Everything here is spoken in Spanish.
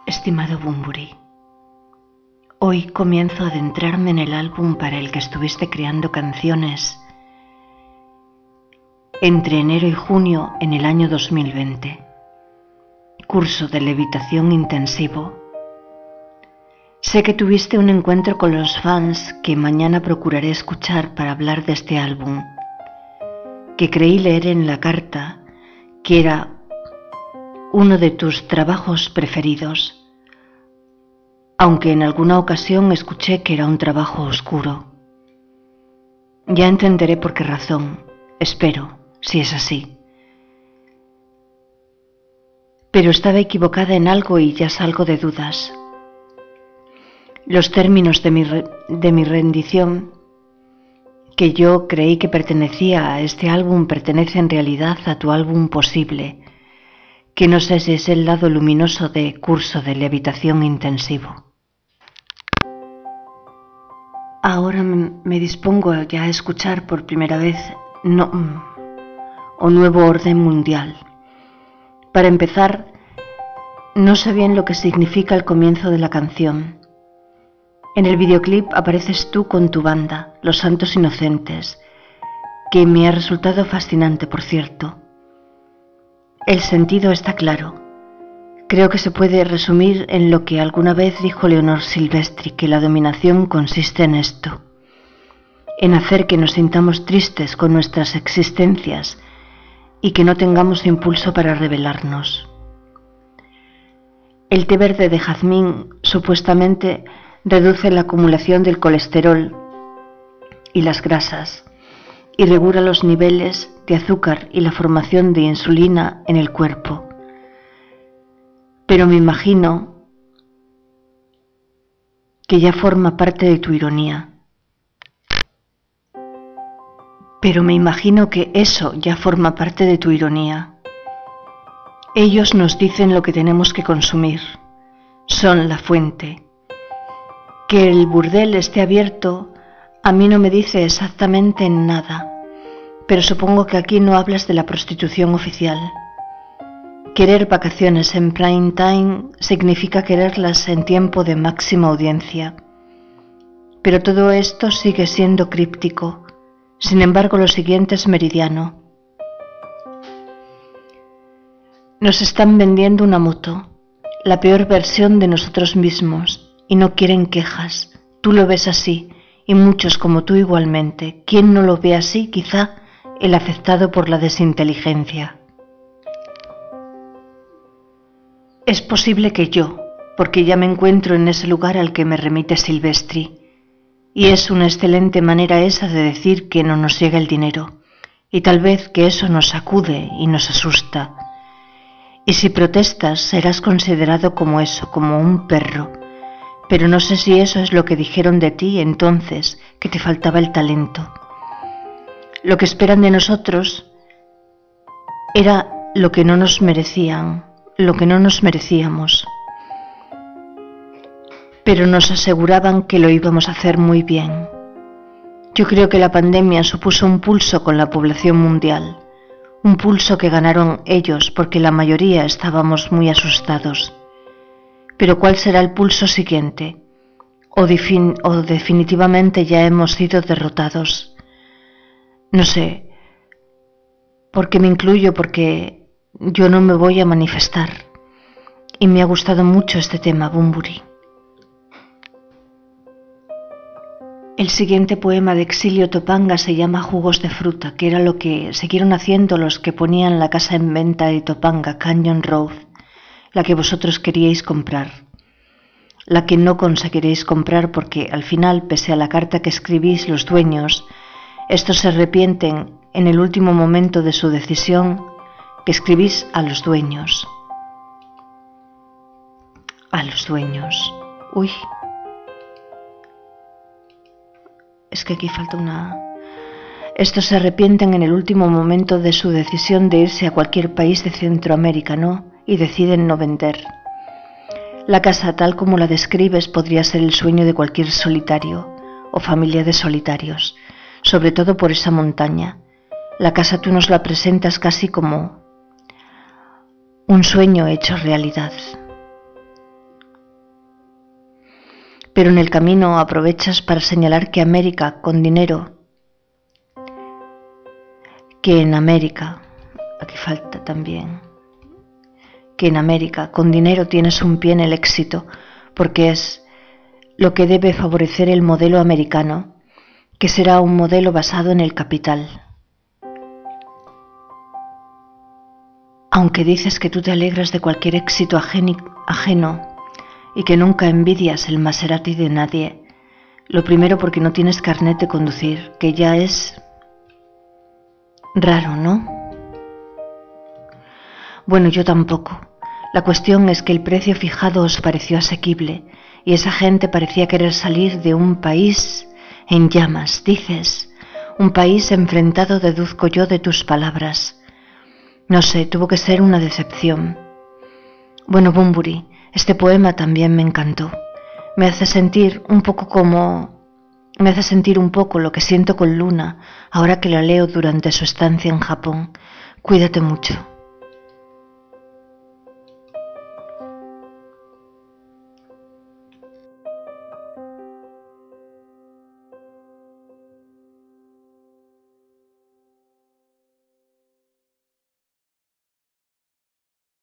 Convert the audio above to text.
Estimado Bunbury, hoy comienzo a adentrarme en el álbum para el que estuviste creando canciones entre enero y junio en el año 2020. Curso de levitación intensivo. Sé que tuviste un encuentro con los fans que mañana procuraré escuchar para hablar de este álbum, que creí leer en la carta que era uno de tus trabajos preferidos, aunque en alguna ocasión escuché que era un trabajo oscuro. Ya entenderé por qué razón, espero, si es así. Pero estaba equivocada en algo y ya salgo de dudas. Los términos de mi rendición, que yo creí que pertenecía a este álbum, pertenece en realidad a tu álbum posible, que no sé si es el lado luminoso de Curso de Levitación Intensivo. Ahora me dispongo ya a escuchar por primera vez Nuevo Orden Mundial. Para empezar, no sé bien lo que significa el comienzo de la canción. En el videoclip apareces tú con tu banda, Los Santos Inocentes, que me ha resultado fascinante, por cierto. El sentido está claro. Creo que se puede resumir en lo que alguna vez dijo Leonor Silvestri, que la dominación consiste en esto, en hacer que nos sintamos tristes con nuestras existencias y que no tengamos impulso para rebelarnos. El té verde de jazmín supuestamente reduce la acumulación del colesterol y las grasas y regula los niveles de azúcar y la formación de insulina en el cuerpo. Pero me imagino que ya forma parte de tu ironía. Ellos nos dicen lo que tenemos que consumir. Son la fuente. Que el burdel esté abierto a mí no me dice exactamente nada, pero supongo que aquí no hablas de la prostitución oficial. Querer vacaciones en prime time significa quererlas en tiempo de máxima audiencia. Pero todo esto sigue siendo críptico. Sin embargo, lo siguiente es meridiano. Nos están vendiendo una moto, la peor versión de nosotros mismos, y no quieren quejas. Tú lo ves así, y muchos como tú igualmente. ¿Quién no lo ve así? Quizá el afectado por la desinteligencia. Es posible que yo, porque ya me encuentro en ese lugar al que me remite Silvestri, y es una excelente manera esa de decir que no nos llega el dinero, y tal vez que eso nos sacude y nos asusta. Y si protestas serás considerado como eso, como un perro, pero no sé si eso es lo que dijeron de ti entonces, que te faltaba el talento. Lo que esperan de nosotros era lo que no nos merecían, lo que no nos merecíamos, pero nos aseguraban que lo íbamos a hacer muy bien. Yo creo que la pandemia supuso un pulso con la población mundial, un pulso que ganaron ellos porque la mayoría estábamos muy asustados. Pero ¿cuál será el pulso siguiente? ¿O definitivamente ya hemos sido derrotados? No sé, ¿por qué me incluyo? Porque yo no me voy a manifestar. Y me ha gustado mucho este tema, Bunbury. El siguiente poema de Exilio Topanga se llama Jugos de fruta, que era lo que siguieron haciendo los que ponían la casa en venta de Topanga, Canyon Road, la que vosotros queríais comprar, la que no conseguiréis comprar porque al final, pese a la carta que escribís los dueños, estos se arrepienten en el último momento de su decisión que escribís a los dueños. A los dueños. Uy. Es que aquí falta una... Estos se arrepienten en el último momento de su decisión de irse a cualquier país de Centroamérica, ¿no? Y deciden no vender. La casa tal como la describes podría ser el sueño de cualquier solitario o familia de solitarios, sobre todo por esa montaña. La casa tú nos la presentas casi como un sueño hecho realidad. pero en el camino aprovechas para señalar que América con dinero, que en América, aquí falta también, que en América con dinero tienes un pie en el éxito, porque es lo que debe favorecer el modelo americano, que será un modelo basado en el capital. Aunque dices que tú te alegras de cualquier éxito ajeno y que nunca envidias el Maserati de nadie, lo primero porque no tienes carnet de conducir, que ya es raro, ¿no? Bueno, yo tampoco. La cuestión es que el precio fijado os pareció asequible y esa gente parecía querer salir de un país en llamas, dices, un país enfrentado, deduzco yo de tus palabras. No sé, tuvo que ser una decepción. Bueno, Bunbury, este poema también me encantó. Me hace sentir un poco lo que siento con Luna ahora que la leo durante su estancia en Japón. Cuídate mucho.